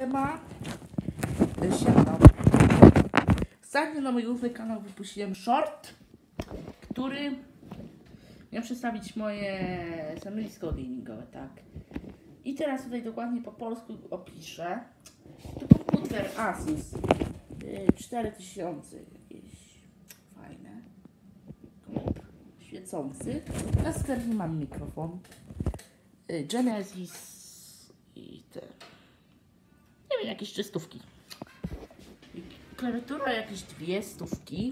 Siema. Ostatnio na mój główny kanał wypuściłem short, który miał przedstawić moje stanowisko gamingowe, tak. I teraz tutaj dokładnie po polsku opiszę. To komputer Asus 4000, jakieś fajne, świecący. Następnie mam mikrofon Genesis i te, nie wiem, jakieś 300. Klawiatura jakieś 200.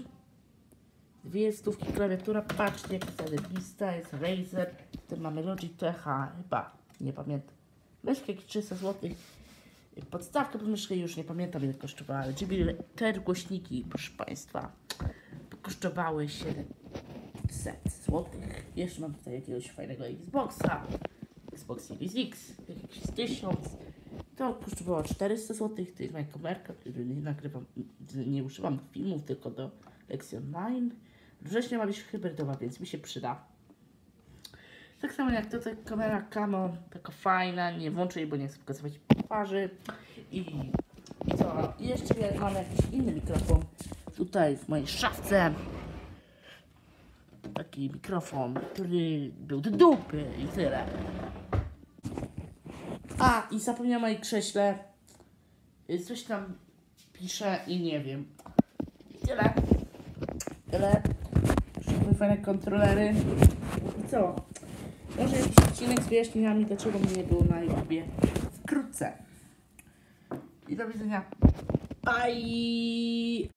200 klawiatura, patrzcie, jaka zajebista, jest Razer. Tutaj mamy Logitech, chyba, nie pamiętam. Myszka jakieś 300 zł. Podstawka po myszkę już nie pamiętam, ile kosztowała, ale te głośniki, proszę Państwa, kosztowały 700 zł. Jeszcze mam tutaj jakiegoś fajnego Xboxa, Xbox Series X, jakiś 1000. To kosztowało 400 zł. To jest moja kamerka, której nie nagrywam, nie używam filmów, tylko do lekcji online. Września ma być hybrydowa, więc mi się przyda. Tak samo jak tutaj kamera Canon, taka fajna, nie włączę jej, bo nie chcę pokazywać twarzy. I co? Jeszcze mam jakiś inny mikrofon tutaj w mojej szafce. Taki mikrofon, który był do dupy i tyle. I zapomniałem o jej krześle. Coś tam piszę i nie wiem. I tyle. Wszystkie fajne kontrolery. I co? Może jakiś odcinek z wyjaśnieniami, dlaczego mnie nie było na YouTubie wkrótce. I do widzenia. Bye!